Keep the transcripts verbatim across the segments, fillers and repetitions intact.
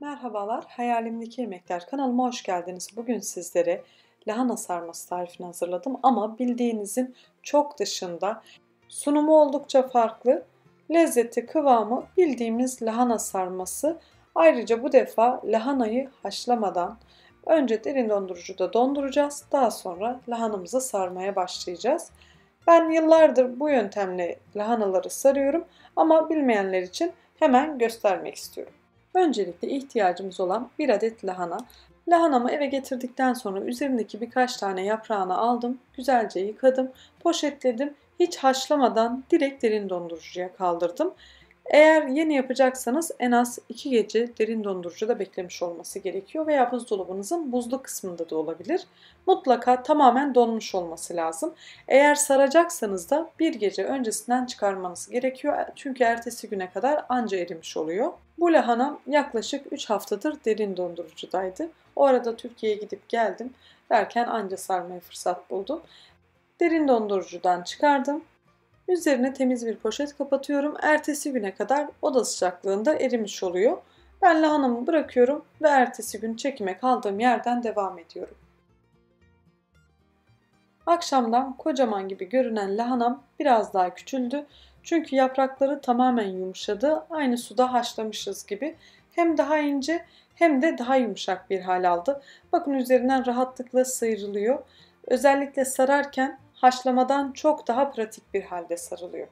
Merhabalar, Hayalimdeki Yemekler kanalıma hoş geldiniz. Bugün sizlere lahana sarması tarifini hazırladım ama bildiğinizin çok dışında sunumu oldukça farklı, lezzeti, kıvamı bildiğimiz lahana sarması. Ayrıca bu defa lahanayı haşlamadan önce derin dondurucuda donduracağız. Daha sonra lahanamızı sarmaya başlayacağız. Ben yıllardır bu yöntemle lahanaları sarıyorum ama bilmeyenler için hemen göstermek istiyorum. Öncelikle ihtiyacımız olan bir adet lahana. Lahanamı eve getirdikten sonra üzerindeki birkaç tane yaprağını aldım, güzelce yıkadım, poşetledim. Hiç haşlamadan direkt derin dondurucuya kaldırdım. Eğer yeni yapacaksanız en az iki gece derin dondurucuda beklemiş olması gerekiyor veya buzdolabınızın buzlu kısmında da olabilir. Mutlaka tamamen donmuş olması lazım. Eğer saracaksanız da bir gece öncesinden çıkarmanız gerekiyor. Çünkü ertesi güne kadar anca erimiş oluyor. Bu lahana yaklaşık üç haftadır derin dondurucudaydı. O arada Türkiye'ye gidip geldim derken anca sarmaya fırsat buldum. Derin dondurucudan çıkardım. Üzerine temiz bir poşet kapatıyorum. Ertesi güne kadar oda sıcaklığında erimiş oluyor. Ben lahanamı bırakıyorum ve ertesi gün çekime kaldığım yerden devam ediyorum. Akşamdan kocaman gibi görünen lahanam biraz daha küçüldü. Çünkü yaprakları tamamen yumuşadı. Aynı suda haşlamışız gibi. Hem daha ince hem de daha yumuşak bir hal aldı. Bakın üzerinden rahatlıkla sıyrılıyor. Özellikle sararken haşlamadan çok daha pratik bir halde sarılıyor.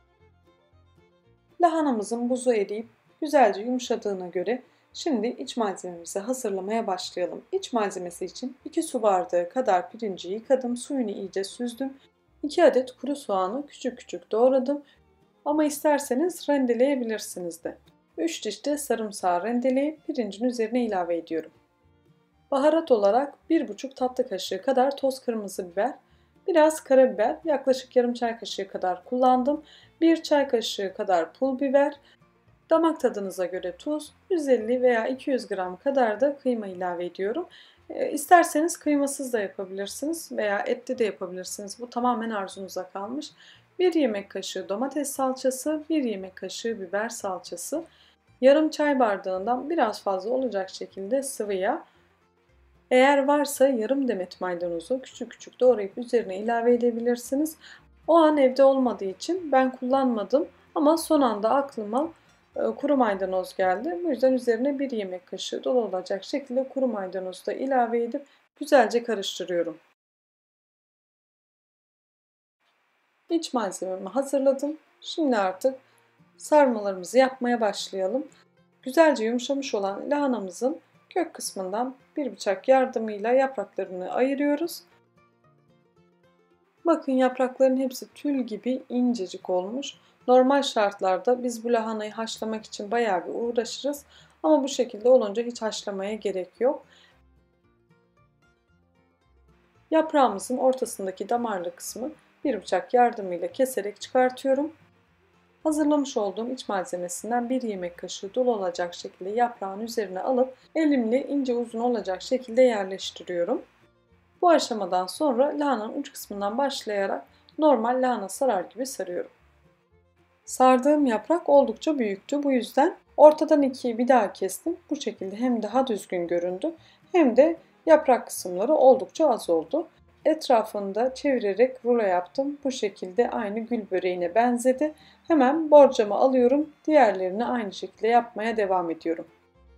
Lahanamızın buzu eriyip güzelce yumuşadığına göre şimdi iç malzememizi hazırlamaya başlayalım. İç malzemesi için iki su bardağı kadar pirinci yıkadım, suyunu iyice süzdüm. iki adet kuru soğanı küçük küçük doğradım ama isterseniz rendeleyebilirsiniz de. üç diş de sarımsağı rendeleyip pirincin üzerine ilave ediyorum. Baharat olarak bir buçuk tatlı kaşığı kadar toz kırmızı biber, biraz karabiber, yaklaşık yarım çay kaşığı kadar kullandım. bir çay kaşığı kadar pul biber, damak tadınıza göre tuz, yüz elli veya iki yüz gram kadar da kıyma ilave ediyorum. E, isterseniz kıymasız da yapabilirsiniz veya etli de yapabilirsiniz. Bu tamamen arzunuza kalmış. bir yemek kaşığı domates salçası, bir yemek kaşığı biber salçası, yarım çay bardağından biraz fazla olacak şekilde sıvı yağ. Eğer varsa yarım demet maydanozu küçük küçük doğrayıp üzerine ilave edebilirsiniz. O an evde olmadığı için ben kullanmadım ama son anda aklıma e, kuru maydanoz geldi. Bu yüzden üzerine bir yemek kaşığı dolu olacak şekilde kuru maydanozu da ilave edip güzelce karıştırıyorum. İç malzememi hazırladım. Şimdi artık sarmalarımızı yapmaya başlayalım. Güzelce yumuşamış olan lahanamızın kök kısmından bir bıçak yardımıyla yapraklarını ayırıyoruz. Bakın yaprakların hepsi tül gibi incecik olmuş. Normal şartlarda biz bu lahanayı haşlamak için bayağı bir uğraşırız. Ama bu şekilde olunca hiç haşlamaya gerek yok. Yaprağımızın ortasındaki damarlı kısmı bir bıçak yardımıyla keserek çıkartıyorum. Hazırlamış olduğum iç malzemesinden bir yemek kaşığı dolu olacak şekilde yaprağın üzerine alıp elimle ince uzun olacak şekilde yerleştiriyorum. Bu aşamadan sonra lahananın uç kısmından başlayarak normal lahana sarar gibi sarıyorum. Sardığım yaprak oldukça büyüktü. Bu yüzden ortadan ikiye bir daha kestim. Bu şekilde hem daha düzgün göründü hem de yaprak kısımları oldukça az oldu. Etrafını da çevirerek rulo yaptım. Bu şekilde aynı gül böreğine benzedi. Hemen borcamı alıyorum. Diğerlerini aynı şekilde yapmaya devam ediyorum.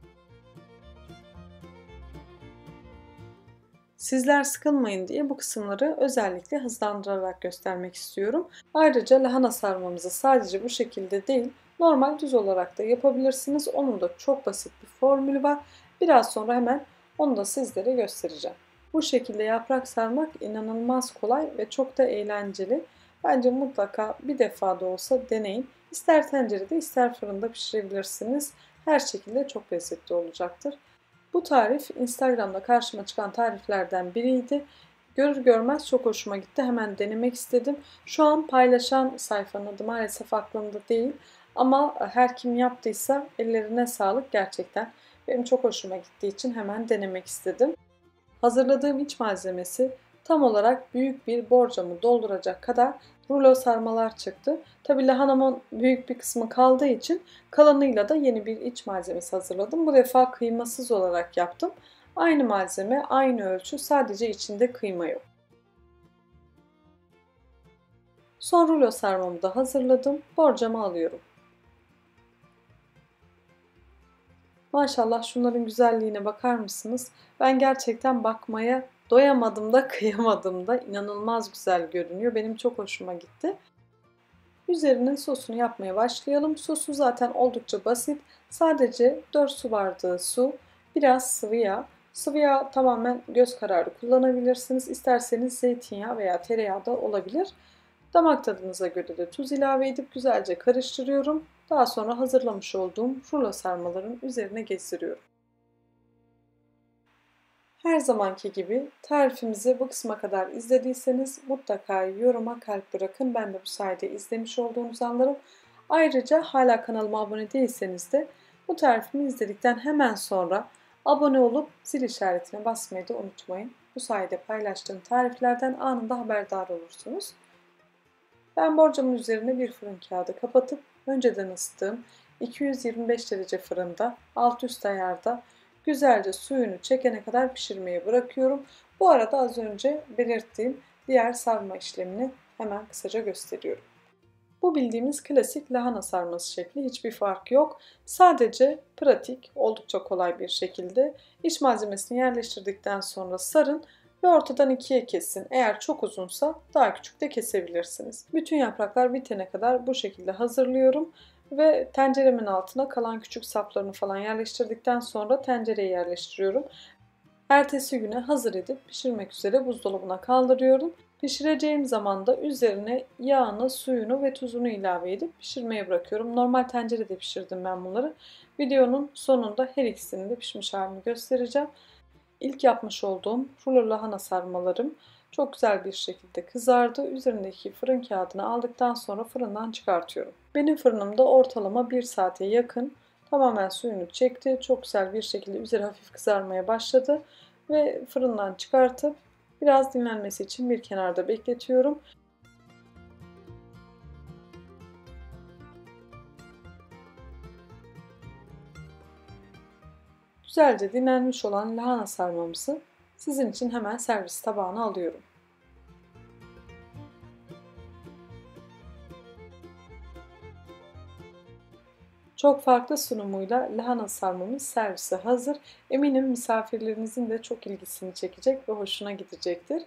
Sizler sıkılmayın diye bu kısımları özellikle hızlandırarak göstermek istiyorum. Ayrıca lahana sarmamızı sadece bu şekilde değil, normal düz olarak da yapabilirsiniz. Onun da çok basit bir formülü var. Biraz sonra hemen onu da sizlere göstereceğim. Bu şekilde yaprak sarmak inanılmaz kolay ve çok da eğlenceli. Bence mutlaka bir defa da olsa deneyin. İster tencerede ister fırında pişirebilirsiniz. Her şekilde çok lezzetli olacaktır. Bu tarif Instagram'da karşıma çıkan tariflerden biriydi. Görür görmez çok hoşuma gitti. Hemen denemek istedim. Şu an paylaşan sayfanın adı maalesef aklımda değil. Ama her kim yaptıysa ellerine sağlık gerçekten. Benim çok hoşuma gittiği için hemen denemek istedim. Hazırladığım iç malzemesi tam olarak büyük bir borcamı dolduracak kadar rulo sarmalar çıktı. Tabi lahanamın büyük bir kısmı kaldığı için kalanıyla da yeni bir iç malzemesi hazırladım. Bu defa kıymasız olarak yaptım. Aynı malzeme, aynı ölçü, sadece içinde kıyma yok. Son rulo sarmamı da hazırladım. Borcama alıyorum. Maşallah şunların güzelliğine bakar mısınız? Ben gerçekten bakmaya doyamadım da kıyamadım da. İnanılmaz güzel görünüyor. Benim çok hoşuma gitti. Üzerinin sosunu yapmaya başlayalım. Sosu zaten oldukça basit. Sadece dört su bardağı su, biraz sıvı yağ. Sıvı yağ tamamen göz kararı kullanabilirsiniz. İsterseniz zeytinyağı veya tereyağı da olabilir. Damak tadınıza göre de tuz ilave edip güzelce karıştırıyorum. Daha sonra hazırlamış olduğum rulo sarmaların üzerine gezdiriyorum. Her zamanki gibi tarifimizi bu kısma kadar izlediyseniz mutlaka yoruma kalp bırakın. Ben de bu sayede izlemiş olduğunuzu anlarım. Ayrıca hala kanalıma abone değilseniz de bu tarifimi izledikten hemen sonra abone olup zil işaretine basmayı da unutmayın. Bu sayede paylaştığım tariflerden anında haberdar olursunuz. Ben borcamın üzerine bir fırın kağıdı kapatıp önceden ısıttığım iki yüz yirmi beş derece fırında alt üst ayarda güzelce suyunu çekene kadar pişirmeye bırakıyorum. Bu arada az önce belirttiğim diğer sarma işlemini hemen kısaca gösteriyorum. Bu bildiğimiz klasik lahana sarması şekli, hiçbir fark yok. Sadece pratik, oldukça kolay bir şekilde iç malzemesini yerleştirdikten sonra sarın ve ortadan ikiye kesin. Eğer çok uzunsa daha küçük de kesebilirsiniz. Bütün yapraklar bitene kadar bu şekilde hazırlıyorum ve tenceremin altına kalan küçük saplarını falan yerleştirdikten sonra tencereye yerleştiriyorum. Ertesi güne hazır edip pişirmek üzere buzdolabına kaldırıyorum. Pişireceğim zaman da üzerine yağını, suyunu ve tuzunu ilave edip pişirmeye bırakıyorum. Normal tencerede pişirdim ben bunları. Videonun sonunda her ikisinin de pişmiş halini göstereceğim. İlk yapmış olduğum rulo lahana sarmalarım çok güzel bir şekilde kızardı. Üzerindeki fırın kağıdını aldıktan sonra fırından çıkartıyorum. Benim fırınımda ortalama bir saate yakın tamamen suyunu çekti. Çok güzel bir şekilde üzeri hafif kızarmaya başladı. Ve fırından çıkartıp biraz dinlenmesi için bir kenarda bekletiyorum. Güzelce dinlenmiş olan lahana sarmamızı sizin için hemen servis tabağına alıyorum. Çok farklı sunumuyla lahana sarmamız servise hazır. Eminim misafirlerinizin de çok ilgisini çekecek ve hoşuna gidecektir.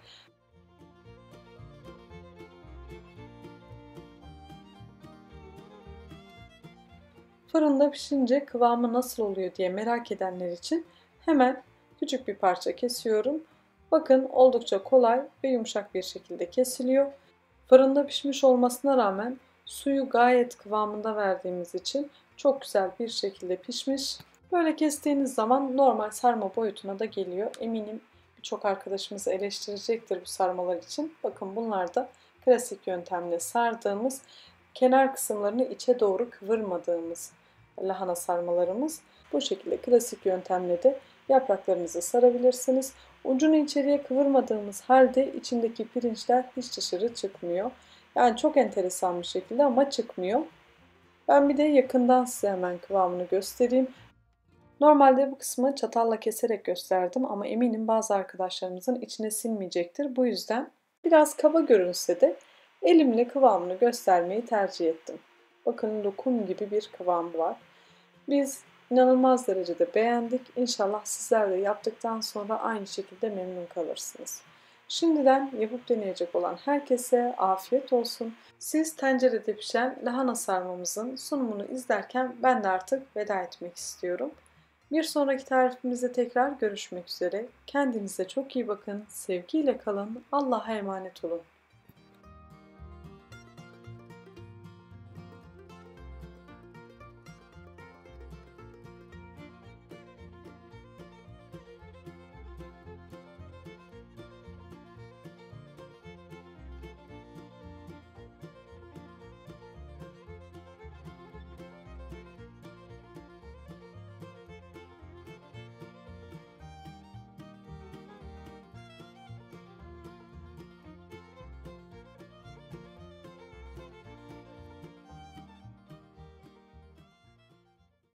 Fırında pişince kıvamı nasıl oluyor diye merak edenler için hemen küçük bir parça kesiyorum. Bakın oldukça kolay ve yumuşak bir şekilde kesiliyor. Fırında pişmiş olmasına rağmen suyu gayet kıvamında verdiğimiz için çok güzel bir şekilde pişmiş. Böyle kestiğiniz zaman normal sarma boyutuna da geliyor. Eminim birçok arkadaşımız eleştirecektir bu sarmalar için. Bakın bunlar da klasik yöntemle sardığımız, kenar kısımlarını içe doğru kıvırmadığımız lahana sarmalarımız. Bu şekilde klasik yöntemle de yapraklarınızı sarabilirsiniz. Ucunu içeriye kıvırmadığımız halde içindeki pirinçler hiç dışarı çıkmıyor. Yani çok enteresan bir şekilde ama çıkmıyor. Ben bir de yakından size hemen kıvamını göstereyim. Normalde bu kısmı çatalla keserek gösterdim ama eminim bazı arkadaşlarımızın içine sinmeyecektir. Bu yüzden biraz kaba görünse de elimle kıvamını göstermeyi tercih ettim. Bakın lokum gibi bir kıvam var. Biz inanılmaz derecede beğendik. İnşallah sizler de yaptıktan sonra aynı şekilde memnun kalırsınız. Şimdiden yapıp deneyecek olan herkese afiyet olsun. Siz tencerede pişen lahana sarmamızın sunumunu izlerken ben de artık veda etmek istiyorum. Bir sonraki tarifimizde tekrar görüşmek üzere. Kendinize çok iyi bakın. Sevgiyle kalın. Allah'a emanet olun.